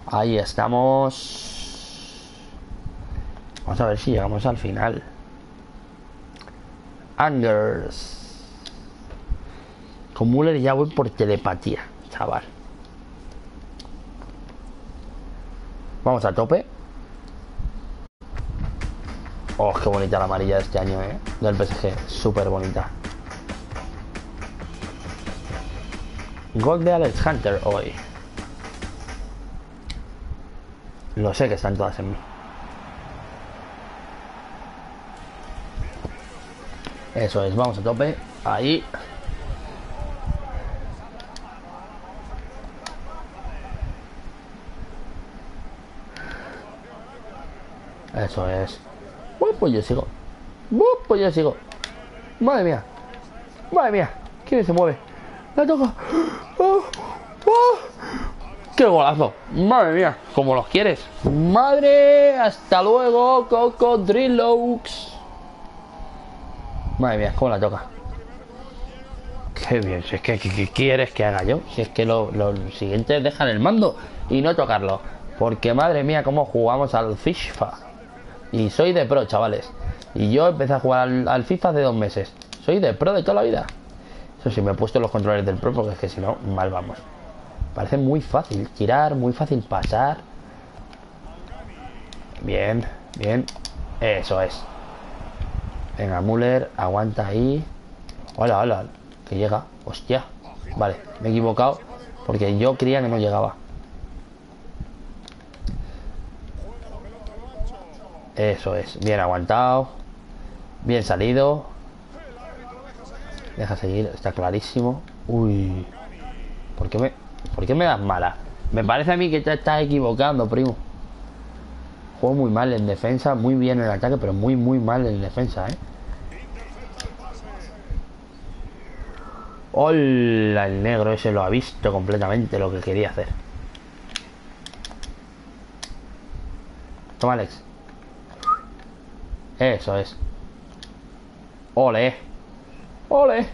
Ahí estamos. Vamos a ver si llegamos al final. Angers. Con Müller ya voy por telepatía, chaval. Vamos a tope. Oh, qué bonita la amarilla de este año, del PSG. Súper bonita. Gol de Alex Hunter hoy. Lo sé que están todas en mí. Eso es, vamos a tope. Ahí. Eso es. Pues yo sigo. Pues yo sigo. Madre mía. Madre mía. ¿Quién se mueve? La toca. ¡Qué golazo! Madre mía. Como los quieres. Madre. Hasta luego, Cocodrilox. Madre mía. ¿Cómo la toca? Qué bien. Si es que ¿qué quieres que haga yo? Si es que lo siguiente es dejar el mando y no tocarlo. Porque madre mía, cómo jugamos al FIFA. Y soy de pro, chavales. Y yo empecé a jugar al FIFA hace 2 meses. Soy de pro de toda la vida. Eso sí, me he puesto los controles del pro porque es que si no, mal vamos. Parece muy fácil tirar, muy fácil pasar. Bien, bien. Eso es. Venga, Müller, aguanta ahí. Hola, hola, que llega. Hostia. Vale, me he equivocado porque yo creía que no llegaba. Eso es, bien aguantado. Bien salido. Deja seguir, está clarísimo. Uy. ¿Por qué me das mala? Me parece a mí que te estás equivocando, primo. Juego muy mal en defensa, muy bien en ataque, pero muy mal en defensa, Hola, el negro ese lo ha visto completamente lo que quería hacer. Toma, Alex. Eso es. Ole. Ole.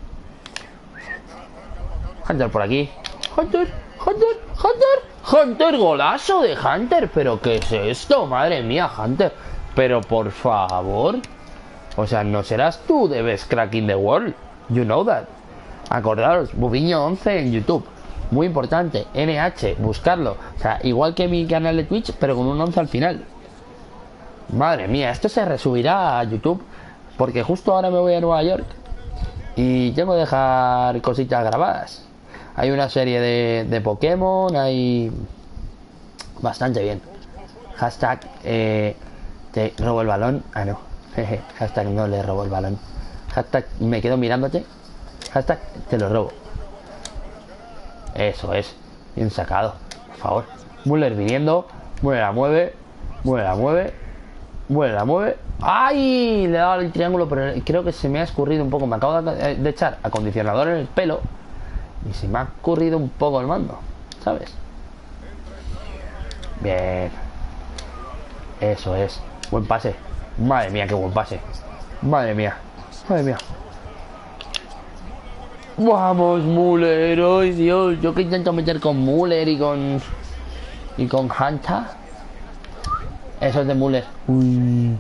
Hunter por aquí. Hunter. Hunter, golazo de Hunter. ¿Pero qué es esto? Madre mía, Hunter. Pero por favor. O sea, no serás tú de Best Crack in the World. You know that. Acordaros, Bubiño 11 en YouTube. Muy importante. NH, buscarlo. O sea, igual que mi canal de Twitch, pero con un 11 al final. Madre mía, esto se resubirá a YouTube. Porque justo ahora me voy a Nueva York y tengo que dejar cositas grabadas. Hay una serie de Pokémon. Hay bastante bien. Hashtag te robo el balón. Ah, no. Hashtag no le robo el balón. Hashtag me quedo mirándote. Hashtag te lo robo. Eso es. Bien sacado. Por favor. Müller viniendo. Müller la mueve. Müller la mueve. Müller la mueve. ¡Ay! Le he dado el triángulo, pero creo que se me ha escurrido un poco. Me acabo de echar acondicionador en el pelo y se me ha escurrido un poco el mando, ¿sabes? Bien. Eso es. Buen pase. Madre mía, qué buen pase. Madre mía. Madre mía. Vamos, Müller. ¡Ay, Dios! Yo que intento meter con Müller y con Hunter. Eso es de Müller. Uy.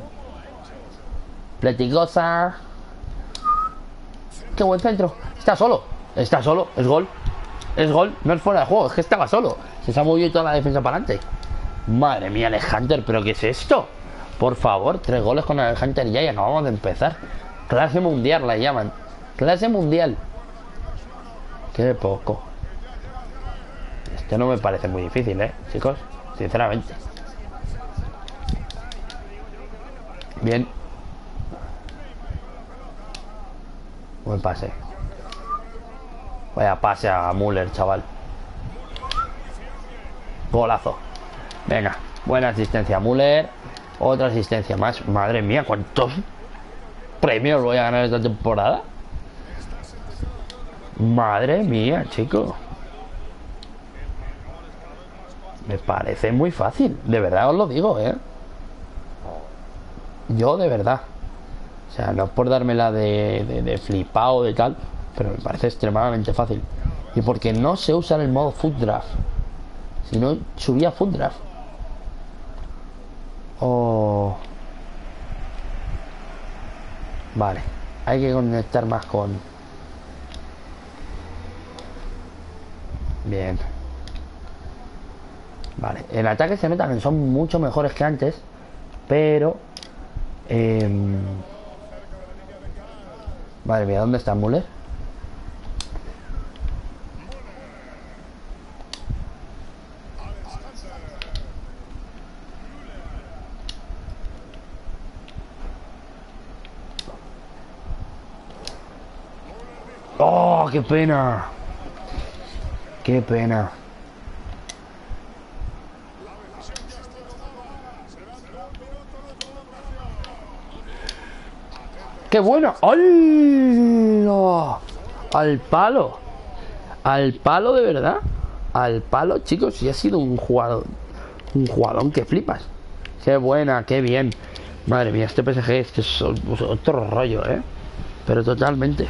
Pleticosa. Qué buen centro. Está solo. Está solo. Es gol. Es gol. No es fuera de juego. Es que estaba solo. Se ha movido toda la defensa para adelante. Madre mía, Alex Hunter. ¿Pero qué es esto? Por favor, 3 goles con Alex Hunter ya y acabamos de empezar. Clase mundial la llaman. Clase mundial. Qué poco. Este no me parece muy difícil, chicos. Sinceramente. Bien. Buen pase. Vaya pase a Müller, chaval. Golazo. Venga, buena asistencia a Müller. Otra asistencia más. Madre mía, ¿cuántos premios voy a ganar esta temporada? Madre mía, chico. Me parece muy fácil. De verdad os lo digo, Yo de verdad. O sea, no es por dármela de flipado de tal, pero me parece extremadamente fácil. Y porque no se usa en el modo Foot Draft. Si no, subía Foot Draft. Oh. Vale. Hay que conectar más con... Bien. Vale. En ataque se nota que son mucho mejores que antes. Pero... Madre mía, ¿dónde está Müller? ¡Oh, qué pena! ¡Qué pena! ¡Qué bueno! ¡Hola! Al palo. Al palo de verdad. Al palo, chicos. Y ha sido un jugador. Un jugadón que flipas. ¡Qué buena! ¡Qué bien! Madre mía, este PSG es que es otro rollo, ¿eh? Pero totalmente.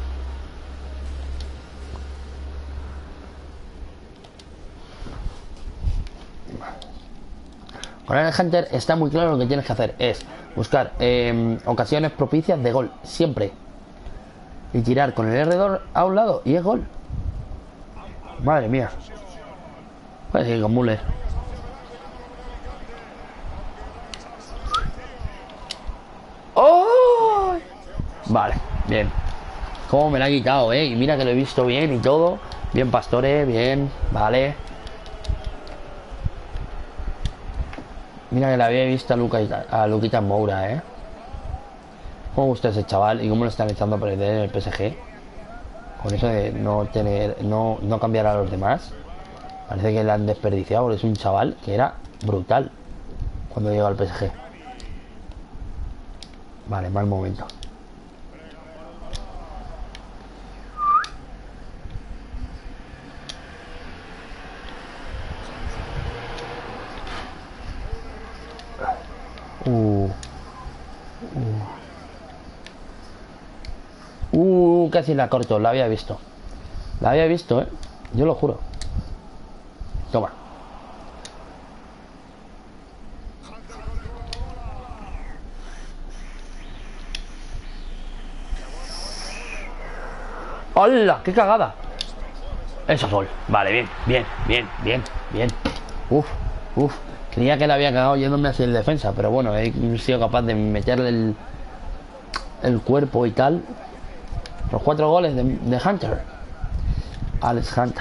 Con el Hunter está muy claro lo que tienes que hacer. Es buscar ocasiones propicias de gol. Siempre. Y tirar con el R2 a un lado. Y es gol. Madre mía. Puede seguir con Müller. ¡Oh! Vale, bien. Cómo me la ha quitado, Y mira que lo he visto bien y todo. Bien, Pastore, bien. Vale. Mira que la había visto a Luquita Moura, ¿Cómo gusta ese chaval? Y cómo lo están echando a perder en el PSG. Con eso de no cambiar a los demás. Parece que le han desperdiciado, porque es un chaval que era brutal cuando llegó al PSG. Vale, mal momento. Casi la corto, la había visto. La había visto, yo lo juro. Toma. ¡Hola! ¡Qué cagada! Eso es gol. Vale, bien, bien, bien, bien, bien. Uf. Creía que la había cagado yéndome hacia el defensa, pero bueno, he sido capaz de meterle el cuerpo y tal. Los 4 goles de Hunter. Alex Hunter.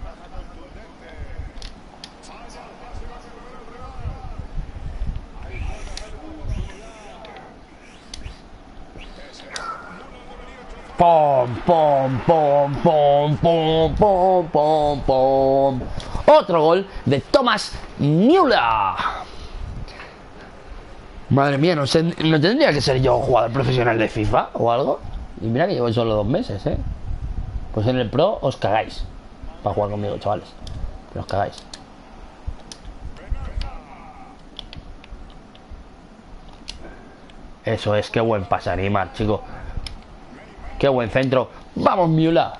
Pom, pom, pom, pom, pom, pom, pom, pom. Otro gol de Thomas Müller. Madre mía, no tendría que ser yo jugador profesional de FIFA o algo. Y mira que llevo solo 2 meses, Pues en el Pro os cagáis para jugar conmigo, chavales. Pero os cagáis. Eso es, qué buen pase, Neymar, chico. Qué buen centro. ¡Vamos, Müller!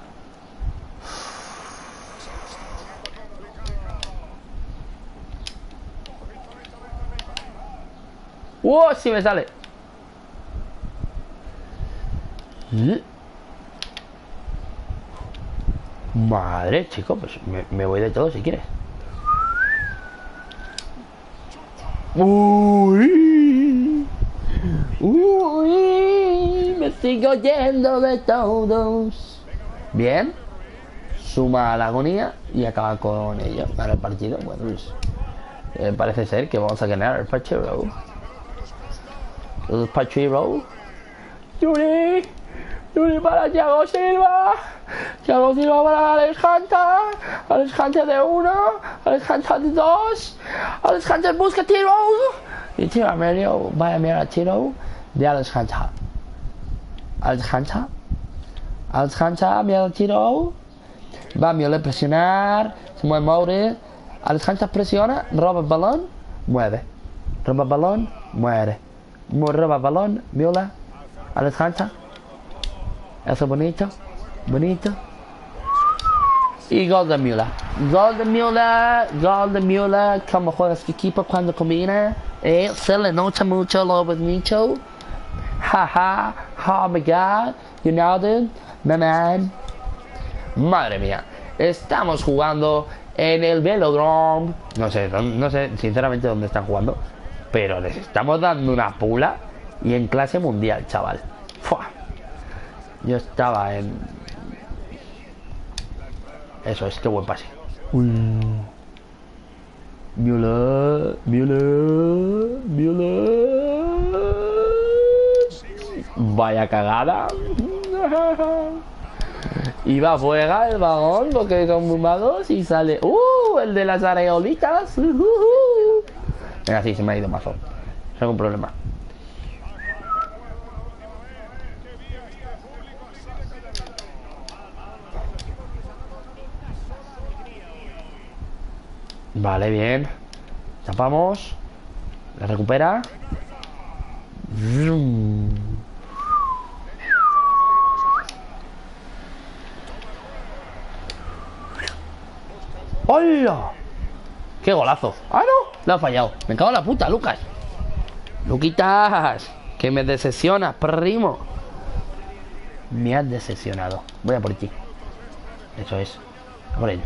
¡Oh, si me sale! Madre, chico, pues me voy de todo si quieres. Uy, me sigo yendo de todos. Bien. Suma la agonía y acaba con ello. Para el partido. Bueno, pues, parece ser que vamos a ganar el partido. El partido. Yuri para Thiago Silva. Thiago Silva para Alex Hunter. Alex Hunter de 1. Alex Hunter de 2. Alex Hunter busca tiro. Y tiro a medio. Vaya a mirar a tiro de Alex Hunter. Alex Hunter. Alex Hunter mira el tiro. Va a Müller presionar. Se mueve Mauri. Alex Hunter presiona. Roba el balón. Mueve. Roba el balón. Muere. Roba el balón. Müller. Alex Hunter. Eso bonito. Bonito. Y Golden Müller. Golden Müller, Golden Müller. Como juega este equipo cuando combina. Se le nota mucho lo bonito. Jaja, oh my god. You know dude, my man. Madre mía. Estamos jugando en el Velodrome. No sé sinceramente dónde están jugando. Pero les estamos dando una pula. Y en clase mundial, chaval. ¡Fua! Yo estaba en... Eso es, qué buen pase. Müller, Müller, Müller. Vaya cagada. Y va fuera el balón porque son muy magos y sale... el de las areolitas. Venga, sí, se me ha ido mazo. No hay ningún problema. Vale, bien. Tapamos. La recupera. ¡Hola! ¡Qué golazo! ¡Ah, no! Lo ha fallado. Me cago en la puta, Lucas. Luquitas, que me decepcionas, primo. Me has decepcionado. Voy a por ti. Eso es. A por él.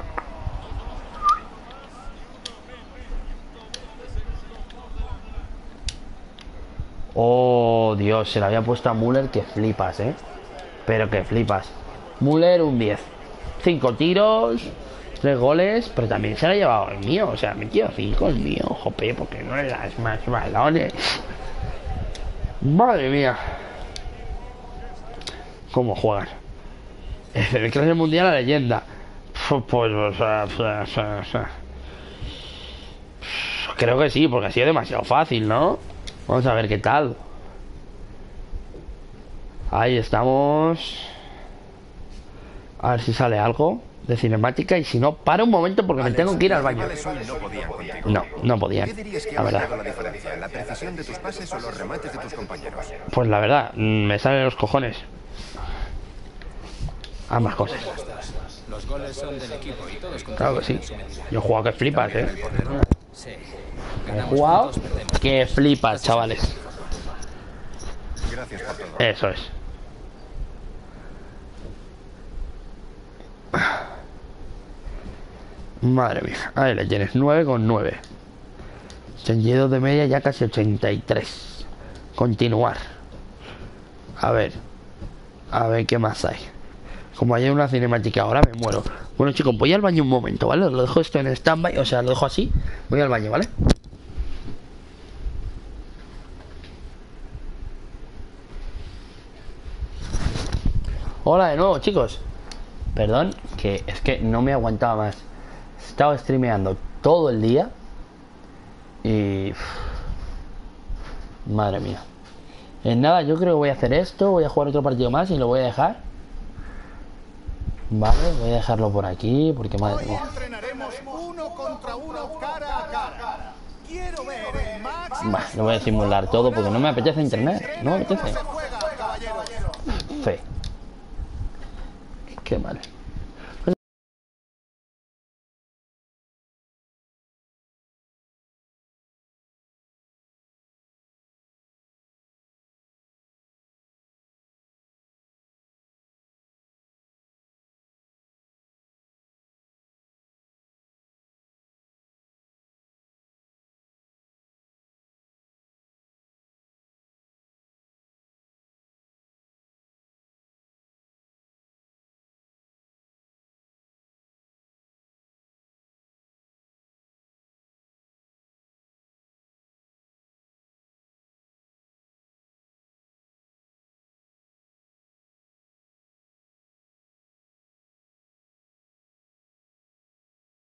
Oh, Dios, se le había puesto a Müller que flipas, pero que flipas. Müller un 10. 5 tiros, 3 goles, pero también se lo ha llevado el mío. O sea, me quiero 5 el mío, jope, porque no le das más balones. Madre mía. ¿Cómo juegan? El clase mundial, la leyenda. Pues, creo que sí, porque ha sido demasiado fácil, ¿no? Vamos a ver qué tal. Ahí estamos. A ver si sale algo de cinemática. Y si no, para un momento porque me tengo que ir al baño. No podían. La verdad. ¿La precisión de tus pases o los remates de tus compañeros? Pues la verdad, me salen los cojones. Ambas cosas. Los goles son del equipo y todos. Claro que sí. Yo he jugado que flipas, He jugado que flipas, chavales. Gracias por todo. Eso es. Madre mía. Ahí le tienes, 9,9. 82 de media, ya casi 83. Continuar. A ver qué más hay. Como hay una cinemática ahora, me muero. Bueno, chicos, voy al baño un momento, ¿vale? Lo dejo esto en stand-by, o sea, lo dejo así. Voy al baño, ¿vale? Hola de nuevo, chicos. Perdón, que es que no me aguantaba más. He estado streameando todo el día. Y... madre mía. En nada, yo creo que voy a hacer esto. Voy a jugar otro partido más y lo voy a dejar. Vale, voy a dejarlo por aquí porque madre mía. Entrenaremos uno contra uno, cara a cara. Quiero ver el máximo. Bah, lo voy a simular todo porque no me apetece internet. No me apetece. Fe. Qué mal.